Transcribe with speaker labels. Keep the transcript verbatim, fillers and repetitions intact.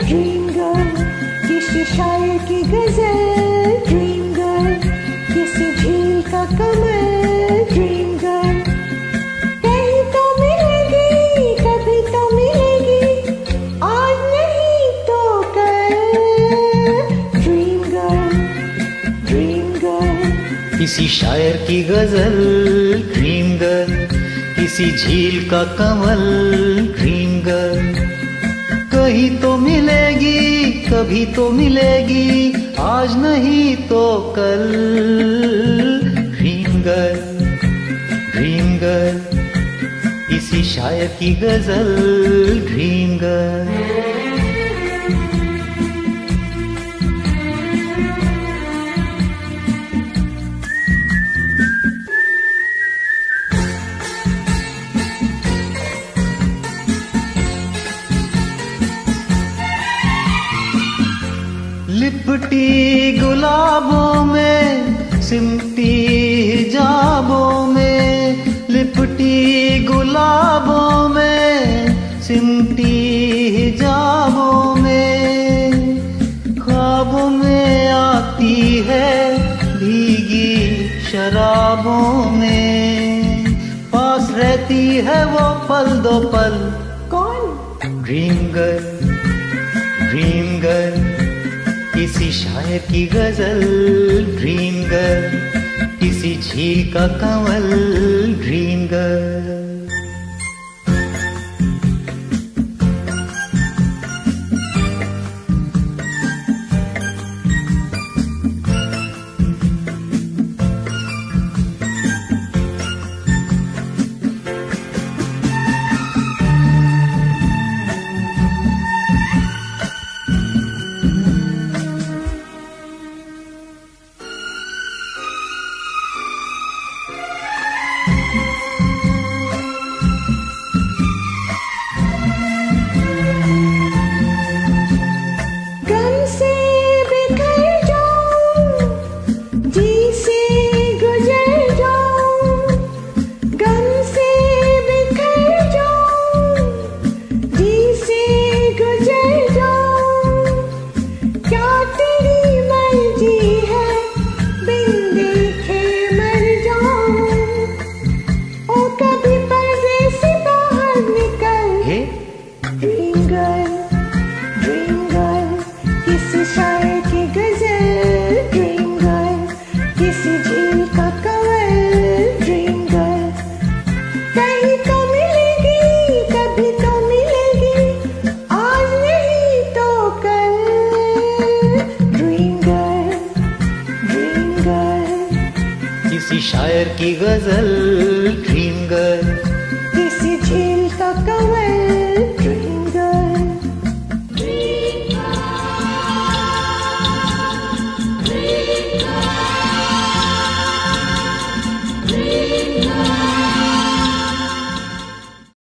Speaker 1: Dream girl, किसी शायर की गजल। ड्रीम गर्ल, किसी झील का कमल। ड्रीम गर्ल, कहीं तो मिलेगी, कभी तो मिलेगी, आज नहीं तो कल। ड्रीम गर्ल, ड्रीम गर्ल,
Speaker 2: किसी शायर की गजल। ड्रीम गर्ल, किसी झील का कमल। ड्रीम गर्ल, कहीं तो मिलेगी, कभी तो मिलेगी, आज नहीं तो कल। ड्रीम गर्ल, ड्रीम गर्ल, किसी शायर की गजल। ड्रीम गर्ल, लिपटी गुलाबों में, सिमटी हिजाबों में। लिपटी गुलाबों में, सिमटी हिजाबों में। ख्वाबों में आती है भीगी शराबों में। पास रहती है वो पल दो पल।
Speaker 1: कौन?
Speaker 2: ड्रीम गर्ल, ड्रीम गर्ल, किसी शायर की गजल। ड्रीम गर्ल, किसी झील का कमल। ड्रीम गर्ल, किसी शायर की गजल। Dream girl,